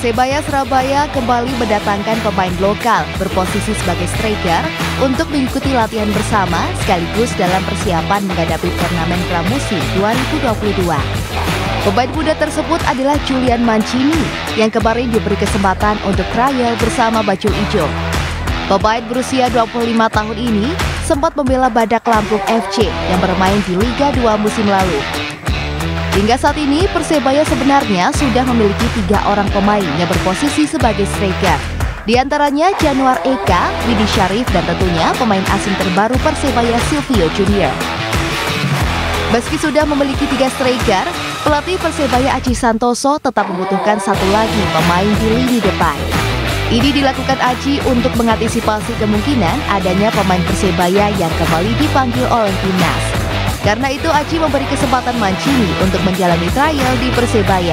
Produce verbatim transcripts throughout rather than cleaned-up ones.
Persebaya Surabaya kembali mendatangkan pemain lokal berposisi sebagai striker untuk mengikuti latihan bersama sekaligus dalam persiapan menghadapi turnamen pramusim dua ribu dua puluh dua. Pemain muda tersebut adalah Julian Mancini yang kemarin diberi kesempatan untuk trial bersama Bajul Ijo. Pemain berusia dua puluh lima tahun ini sempat membela Badak Lampung F C yang bermain di Liga dua musim lalu. Hingga saat ini, Persebaya sebenarnya sudah memiliki tiga orang pemain yang berposisi sebagai striker. Di antaranya Januar Eka, Widi Syarif, dan tentunya pemain asing terbaru Persebaya Silvio Junior. Meski sudah memiliki tiga striker, pelatih Persebaya Aji Santoso tetap membutuhkan satu lagi pemain di lini depan. Ini dilakukan Aji untuk mengantisipasi kemungkinan adanya pemain Persebaya yang kembali dipanggil oleh timnas. Karena itu Aji memberi kesempatan Mancini untuk menjalani trial di Persebaya.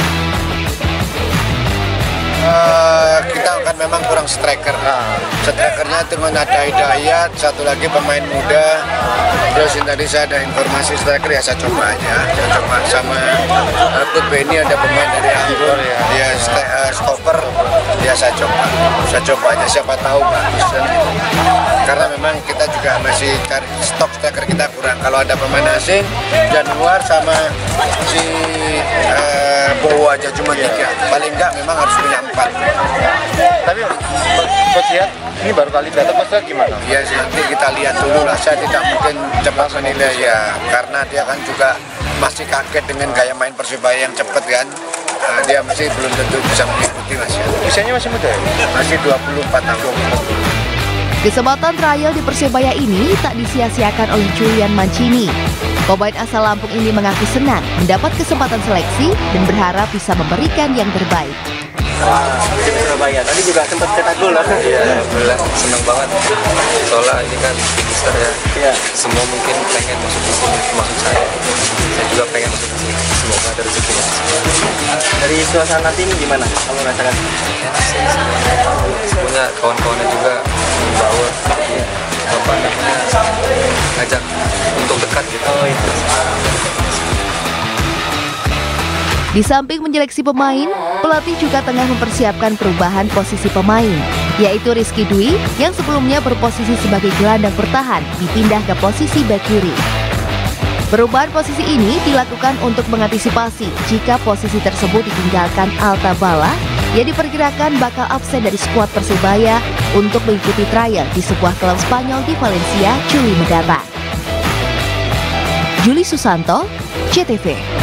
Uh, kita kan memang kurang striker. Nah, strikernya cuma ada Hidayat, satu lagi pemain muda. Terus tadi saya ada informasi striker, ya saya coba aja. Saya coba sama uh, Kut Beni, ada pemain dari Anggur, ya, dia uh, stopper. Ya saya coba, saya coba aja, siapa tahu bagus dan gitu. Karena memang kita juga masih cari stok striker kita kurang. Kalau ada pemain asing, Januar sama si uh, Bowo aja cuma tiga. Paling enggak memang harus punya empat. Tapi Coach lihat ini baru kali datang, Mas, gimana? Ya nanti kita lihat dulu lah. Saya tidak mungkin cepat menilai ya, karena dia kan juga masih kaget dengan gaya main Persebaya yang cepat kan. Nah, dia masih belum tentu bisa mengikuti, Mas. Usianya masih muda ya? Masih dua puluh empat tahun. Kesempatan trial di Persebaya ini tak disia-siakan oleh Julian Mancini. Pemain asal Lampung ini mengaku senang mendapat kesempatan seleksi dan berharap bisa memberikan yang terbaik. Wah, tim Surabaya tadi juga sempat cetak gol. Iya, alhamdulillah senang banget. Soalnya ini kan big star ya. Iya. Semua mungkin pengen masuk di sini, termasuk saya. Saya juga pengen masuk di sini. Semoga ada rezekinya. Dari suasana tim gimana kamu rasakan? Ya, semuanya kawan-kawannya juga membawa, ya, apa namanya, ngajak untuk dekat gitu. Oh, itu. Di samping menyeleksi pemain, pelatih juga tengah mempersiapkan perubahan posisi pemain, yaitu Rizky Dwi yang sebelumnya berposisi sebagai gelandang bertahan dipindah ke posisi bek kiri. Perubahan posisi ini dilakukan untuk mengantisipasi jika posisi tersebut ditinggalkan Alta Bala yang diperkirakan bakal absen dari skuad Persebaya untuk mengikuti trial di sebuah klub Spanyol di Valencia Juli mendatang. Juli Susanto, C T V.